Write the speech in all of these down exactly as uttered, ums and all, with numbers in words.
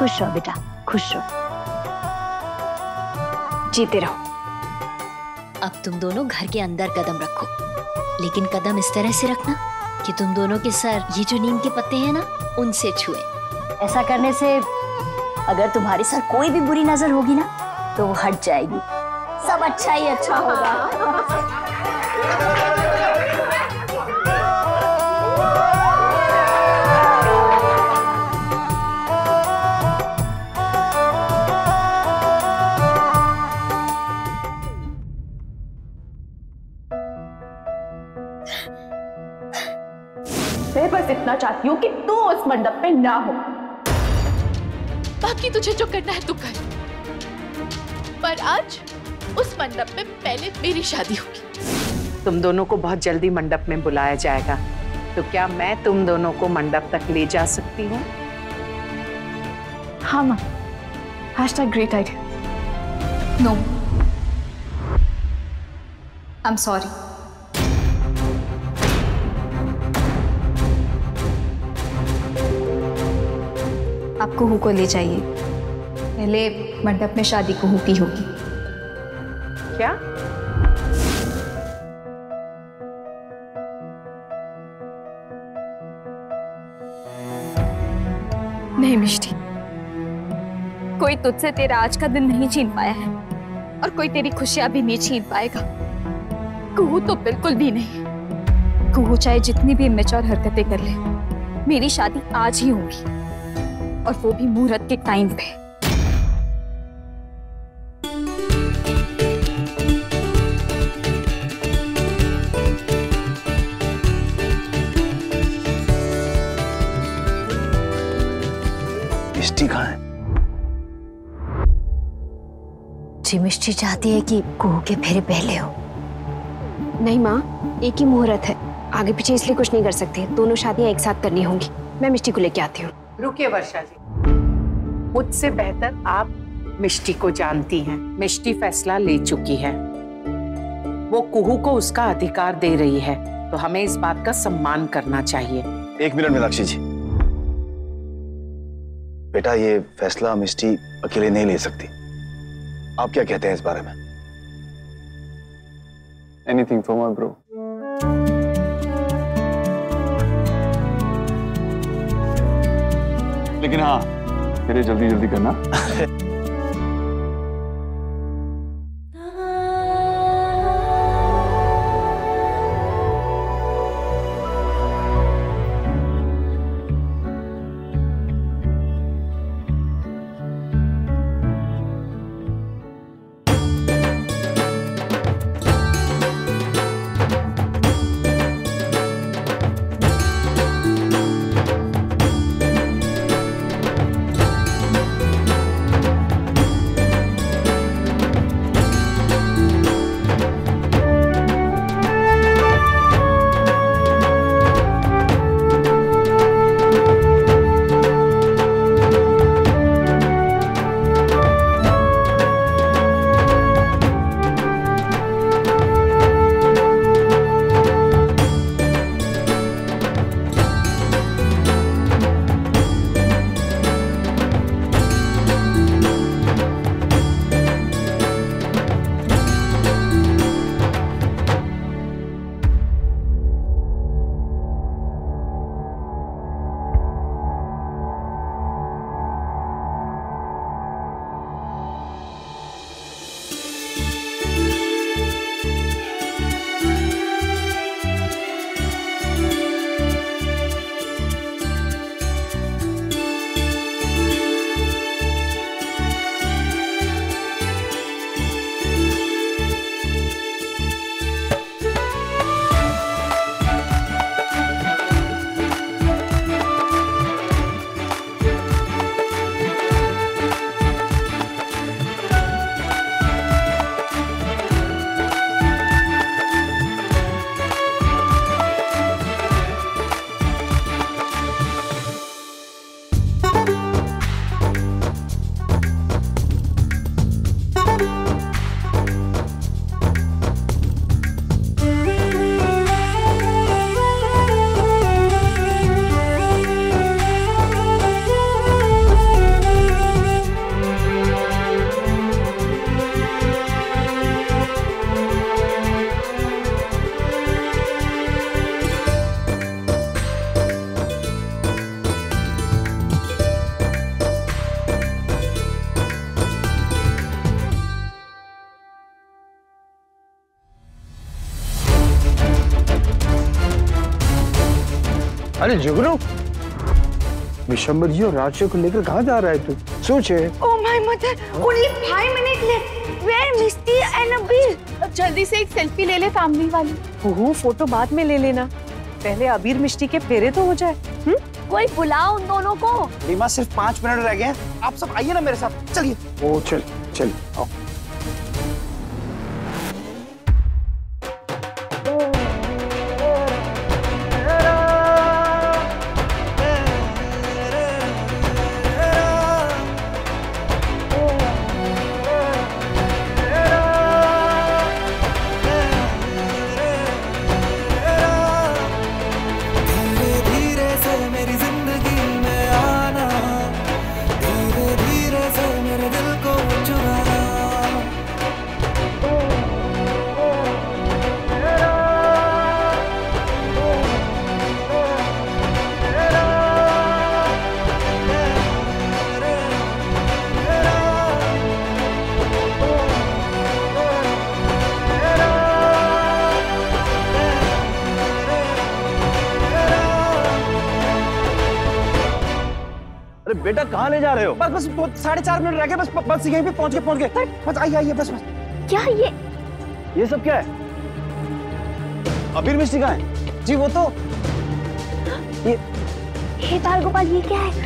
खुश रहो बेटा, खुश रहो, जीते रहो। अब तुम दोनों घर के अंदर कदम रखो, लेकिन कदम इस तरह से रखना कि तुम दोनों के सर ये जो नीम के पत्ते हैं ना उनसे छुए। ऐसा करने से अगर तुम्हारी सर कोई भी बुरी नजर होगी ना तो वो हट जाएगी, सब अच्छा ही अच्छा होगा। मैं बस इतना चाहती हूँ कि तू उस मंडप में ना हो। बाकी तुझे जो करना है तू कर, पर आज उस मंडप में पहले मेरी शादी होगी। तुम दोनों को बहुत जल्दी मंडप में बुलाया जाएगा, तो क्या मैं तुम दोनों को मंडप तक ले जा सकती हूँ? हाँ माँ, hashtag great idea. No, I am sorry. आप कुहू को ले जाइए, पहले मंडप में शादी कुहू की होगी। क्या? नहीं मिष्टी, कोई तुझसे तेरा आज का दिन नहीं छीन पाया है और कोई तेरी खुशियां भी नहीं छीन पाएगा। कुहू तो बिल्कुल भी नहीं। कुहू चाहे जितनी भी इमेच्योर हरकतें कर ले, मेरी शादी आज ही होगी, और वो भी मुहूर्त के टाइम पे। मिष्टी कहाँ है? जी मिष्टी चाहती है कि कुहू के फेरे पहले हो। नहीं माँ, एक ही मुहूर्त है, आगे पीछे इसलिए कुछ नहीं कर सकते। दोनों शादियां एक साथ करनी होंगी। मैं मिष्टी को लेके आती हूँ। रुकिए वर्षा जी, मुझसे बेहतर आप मिष्टी को जानती हैं। मिष्टी फैसला ले चुकी है, वो कुहू को उसका अधिकार दे रही है, तो हमें इस बात का सम्मान करना चाहिए। एक मिनट मीनाक्षी जी, बेटा ये फैसला मिष्टी अकेले नहीं ले सकती। आप क्या कहते हैं इस बारे में? Anything for my bro. लेकिन हाँ, तेरे जल्दी जल्दी करना। अरे जुगनू, विशंबर जी और राजू को लेकर कहाँ जा रहा है तू? सोचे। Oh my mother, only five minute left. Where Mishti and Abir? जल्दी से एक सेल्फी ले ले फैमिली वाली। ओह, फोटो बाद में ले लेना, पहले अबीर मिष्टी के फेरे तो हो जाए। हुँ? कोई बुलाओ उन दोनों को। रीमा, सिर्फ पाँच मिनट रह गए हैं, आप सब आइए ना मेरे साथ, चलिए। ओ चल चल आओ। बेटा कहाँ ले जा रहे हो? बस बस साढ़े चार मिनट रह गए, बस बस यहीं पे पहुंच गए पहुंच गए बस आइए आइए बस बस। क्या ये ये सब क्या है? अबीर मिष्टी कहाँ है? जी वो तो ये हे बाल गोपाल, ये क्या है?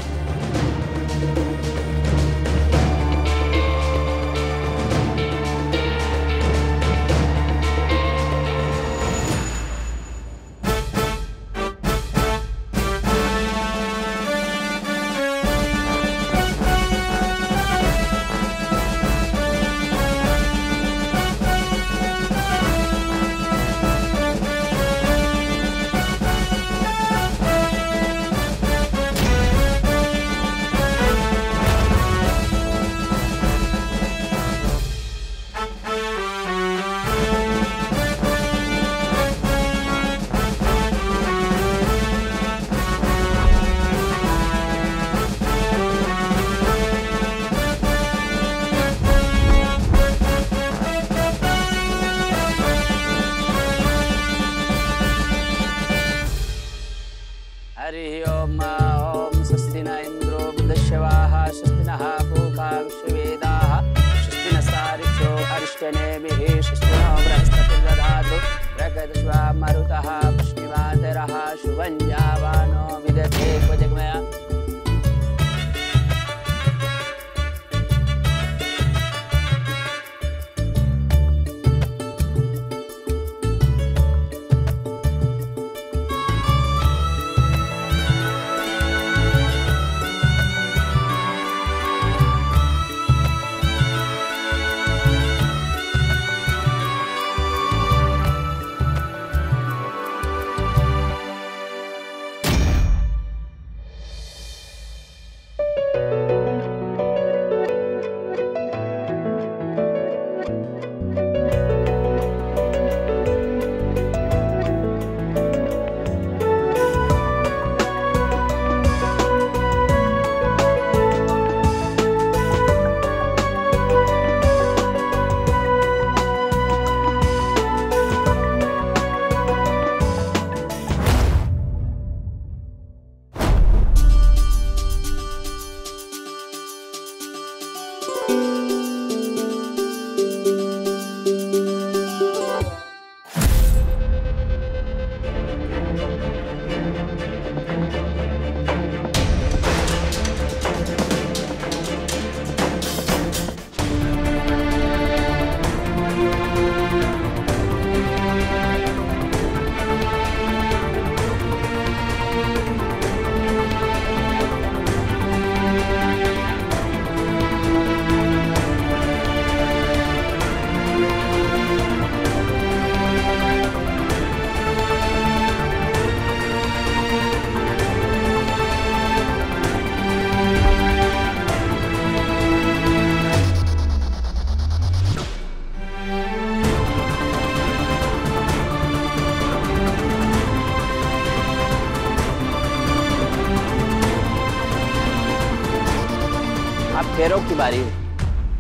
फेरों की बारी है।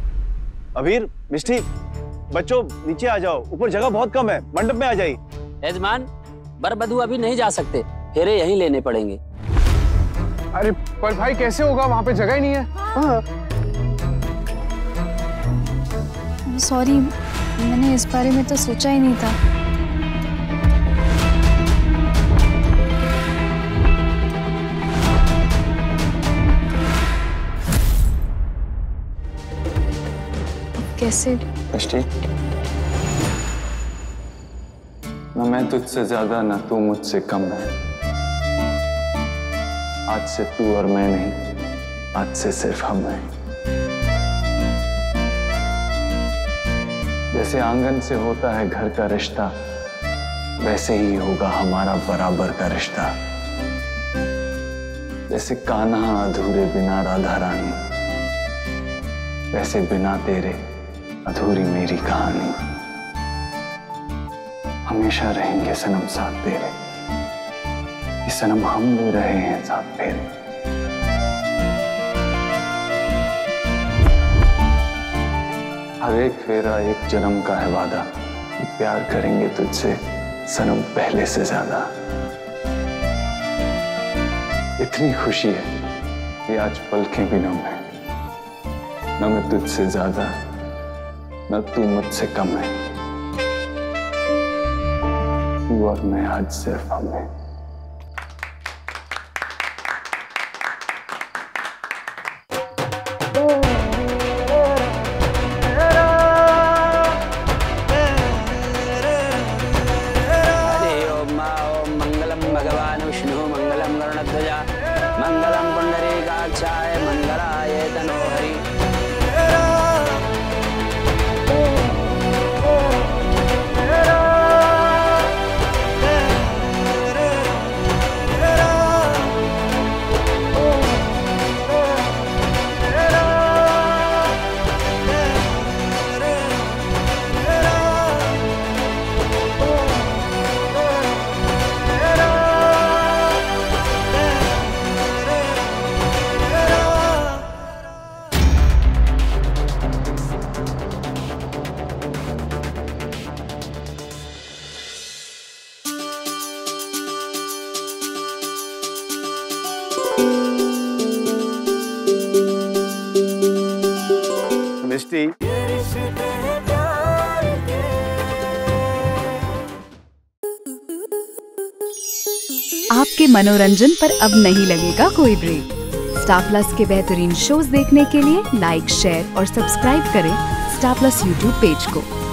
अबीर, मिष्टी, बच्चों नीचे आ जाओ, ऊपर जगह बहुत कम है, मंडप में आ जाइए। यजमान, बर बधू अभी नहीं जा सकते, फेरे यहीं लेने पड़ेंगे। अरे पर भाई कैसे होगा, वहाँ पे जगह ही नहीं है। हाँ। सॉरी, मैंने इस बारे में तो सोचा ही नहीं था। कैसे? मिष्टी, ना मैं तुझसे ज्यादा ना तू मुझसे कम है। आज से तू और मैं नहीं, आज से सिर्फ हम हैं। जैसे आंगन से होता है घर का रिश्ता, वैसे ही होगा हमारा बराबर का रिश्ता। जैसे कान्हा अधूरे बिना राधा रानी, वैसे बिना तेरे अधूरी मेरी कहानी। हमेशा रहेंगे सनम साथ तेरे, कि सनम हम ले रहे हैं साथ फेरे। हर एक फेरा एक जन्म का है वादा, प्यार करेंगे तुझसे सनम पहले से ज्यादा। इतनी खुशी है कि आज पलकें भी नम है, न मैं तुझसे ज्यादा न तू मुझसे कम है। तू और मैं आज सिर्फ हम हैं। हरि ओम मा ओम मंगलम भगवान विष्णु मंगलम गरुड़ध्वजा मंगलम पुंडरीकाक्षाय मंगलाय तनोहरि। मिष्टी, आपके मनोरंजन पर अब नहीं लगेगा कोई ब्रेक। स्टार प्लस के बेहतरीन शोज देखने के लिए लाइक, शेयर और सब्सक्राइब करें स्टार प्लस यूट्यूब पेज को।